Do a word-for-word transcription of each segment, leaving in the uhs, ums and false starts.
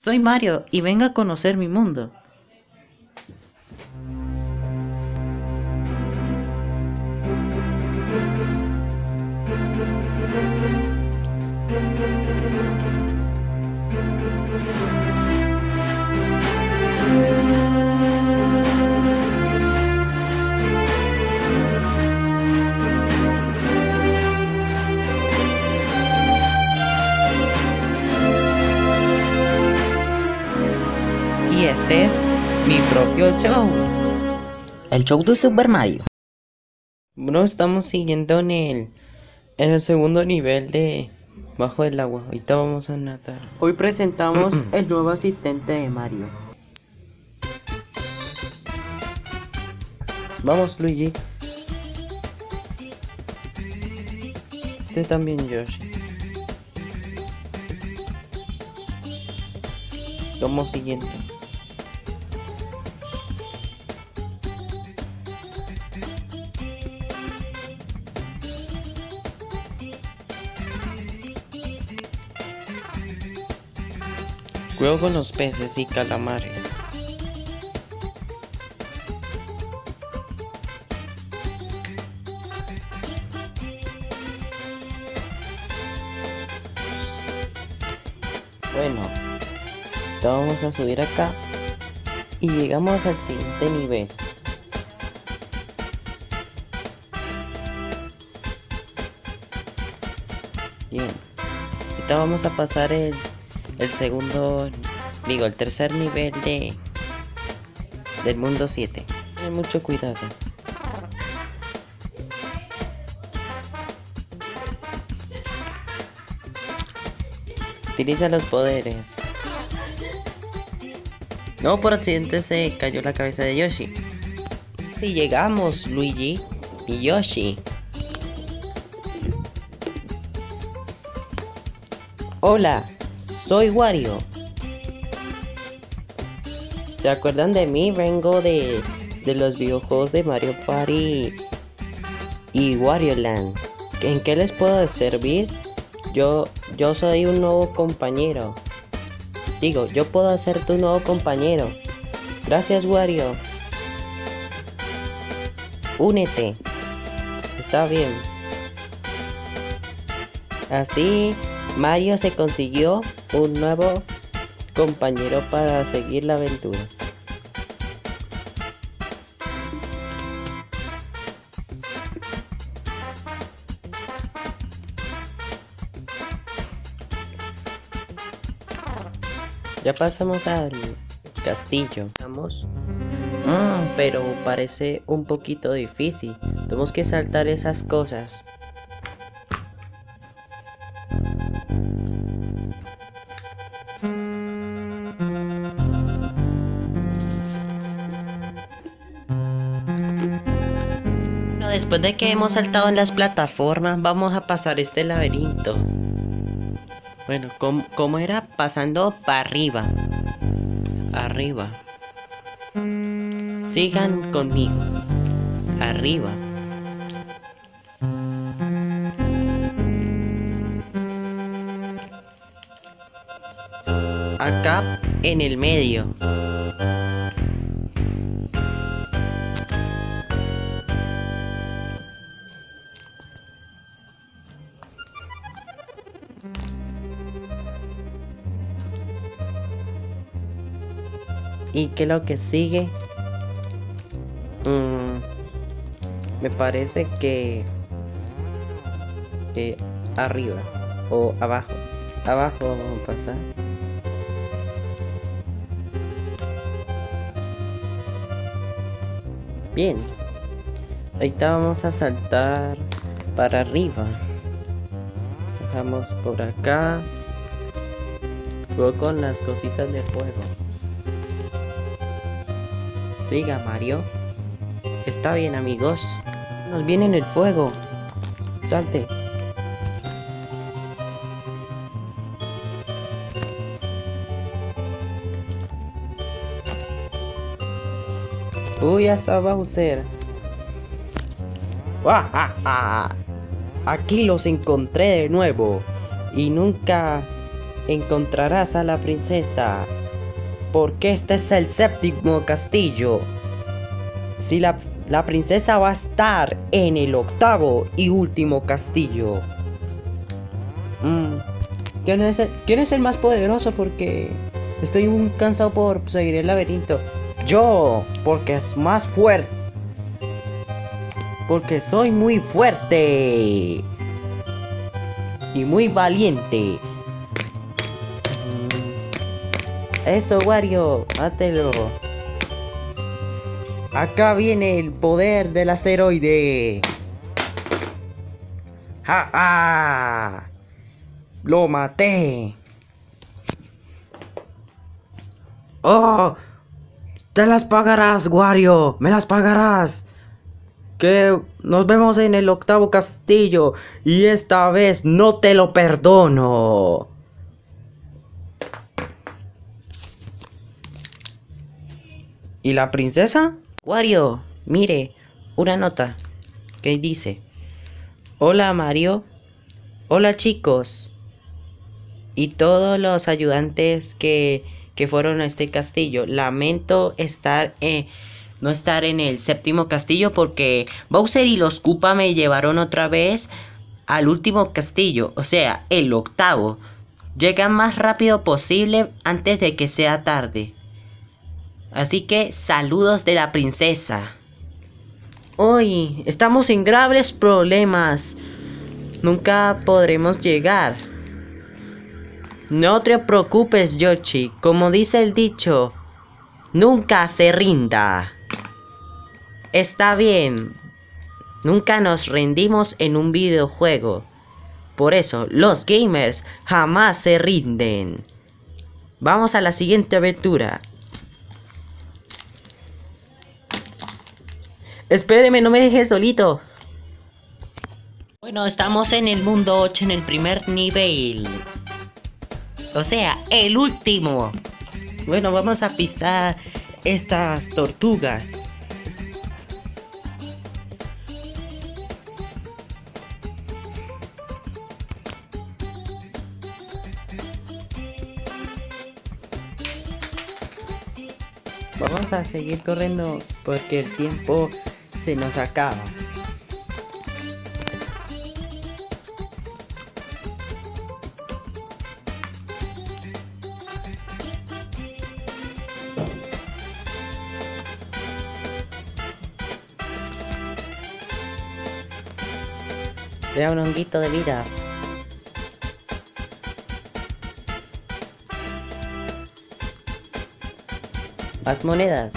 Soy Mario y venga a conocer mi mundo. Y este es mi propio show. El show de Super Mario. Bueno, estamos siguiendo en el en el segundo nivel de bajo el agua. Ahorita vamos a nadar. Hoy presentamos el nuevo asistente de Mario. Vamos, Luigi. Tú también, Yoshi. Vamos siguiendo. Juego con los peces y calamares. Bueno, vamos a subir acá y llegamos al siguiente nivel. Bien, ahorita vamos a pasar el el segundo, digo, el tercer nivel de del mundo siete. Ten mucho cuidado. Utiliza los poderes. No, por accidente se cayó la cabeza de Yoshi. Si llegamos, Luigi y Yoshi. Hola, soy Wario. ¿Se acuerdan de mí? Vengo de, de los videojuegos de Mario Party y Wario Land. ¿En qué les puedo servir? Yo, yo soy un nuevo compañero. Digo, yo puedo ser tu nuevo compañero. Gracias, Wario. Únete. Está bien. Así Mario se consiguió un nuevo compañero para seguir la aventura. Ya pasamos al castillo. Vamos. Mm, pero parece un poquito difícil. Tenemos que saltar esas cosas. Después de que hemos saltado en las plataformas, vamos a pasar este laberinto. Bueno, ¿cómo, cómo era? Pasando para arriba. Arriba. Sigan conmigo. Arriba. Acá en el medio. ¿Y qué es lo que sigue? Mm, me parece que, que arriba o abajo. Abajo vamos a pasar. Bien. Ahorita vamos a saltar para arriba. Dejamos por acá. Luego con las cositas de fuego. Siga, Mario. Está bien, amigos. Nos viene el fuego. Salte. Uy, hasta Bowser. ¡Ah! Aquí los encontré de nuevo. Y nunca encontrarás a la princesa. Porque este es el séptimo castillo. Si la, la princesa va a estar en el octavo y último castillo. Mm. ¿Quién es el, ¿Quién es el más poderoso? Porque estoy muy cansado por seguir el laberinto. Yo, porque es más fuerte. Porque soy muy fuerte. Y muy valiente. Eso, Wario, mátelo. Acá viene el poder del asteroide. ¡Ja, ja! ¡Lo maté! ¡Oh! ¡Te las pagarás, Wario! ¡Me las pagarás! Que nos vemos en el octavo castillo. Y esta vez no te lo perdono. ¿Y la princesa? Wario, mire, una nota que dice: hola Mario, hola chicos y todos los ayudantes que, que fueron a este castillo. Lamento estar eh, no estar en el séptimo castillo porque Bowser y los Koopa me llevaron otra vez al último castillo, o sea, el octavo. Llegan más rápido posible antes de que sea tarde. Así que saludos de la princesa. Hoy estamos en graves problemas. Nunca podremos llegar. No te preocupes, Yoshi. Como dice el dicho, nunca se rinda. Está bien. Nunca nos rendimos en un videojuego. Por eso, los gamers jamás se rinden. Vamos a la siguiente aventura. Espéreme, no me dejes solito. Bueno, estamos en el mundo ocho, en el primer nivel. O sea, el último. Bueno, vamos a pisar estas tortugas. Vamos a seguir corriendo porque el tiempo se nos acaba. Vea un honguito de vida. Más monedas.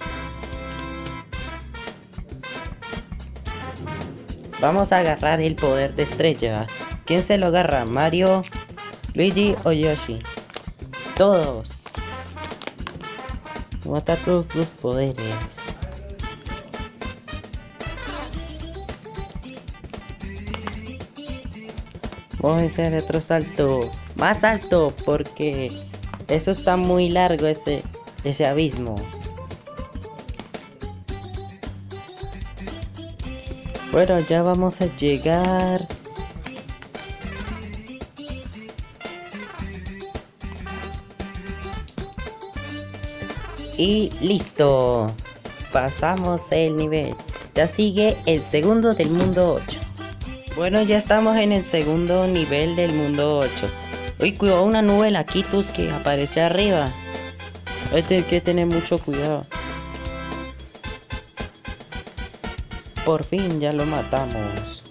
Vamos a agarrar el poder de estrella. ¿Quién se lo agarra? ¿Mario, Luigi o Yoshi? Todos. Mata todos tus poderes. Vamos a hacer otro salto. Más alto porque eso está muy largo, ese, ese abismo. Bueno, ya vamos a llegar. Y listo. Pasamos el nivel. Ya sigue el segundo del mundo ocho. Bueno, ya estamos en el segundo nivel del mundo ocho. Uy, cuidado, una nube la Kitus que aparece arriba. Este hay que tener mucho cuidado. Por fin ya lo matamos.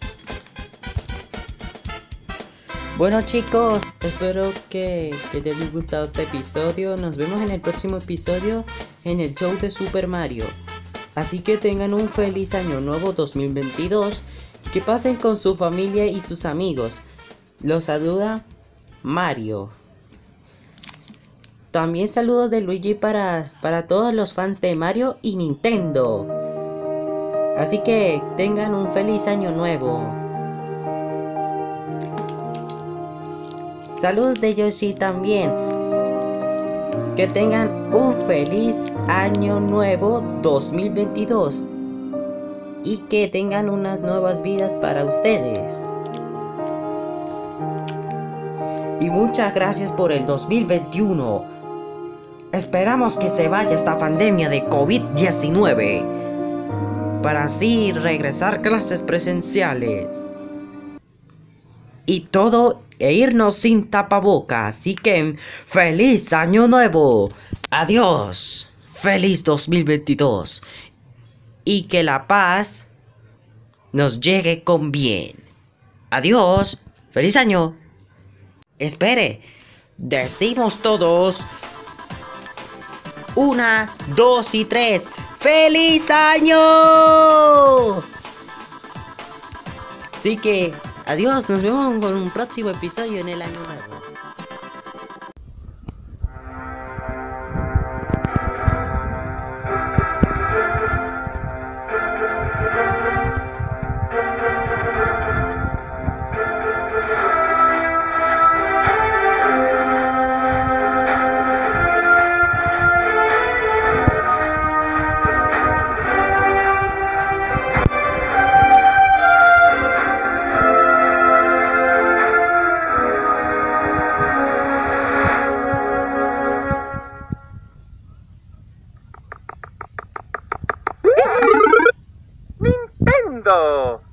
Bueno chicos, espero que, que te haya gustado este episodio. Nos vemos en el próximo episodio en el show de Super Mario. Así que tengan un feliz año nuevo dos mil veintidós. Que pasen con su familia y sus amigos. Los saluda Mario. También saludos de Luigi para, para todos los fans de Mario y Nintendo. Así que tengan un feliz año nuevo. Saludos de Yoshi también. Que tengan un feliz año nuevo dos mil veintidós. Y que tengan unas nuevas vidas para ustedes. y muchas gracias por el dos mil veintiuno. Esperamos que se vaya esta pandemia de COVID diecinueve para así regresar a clases presenciales y todo e irnos sin tapabocas. Así que feliz año nuevo, adiós, feliz dos mil veintidós y que la paz nos llegue con bien. Adiós, feliz año. Espere, decimos todos una, dos y tres. ¡Feliz año! Así que, adiós, nos vemos con un próximo episodio en el año nuevo. Nintendo.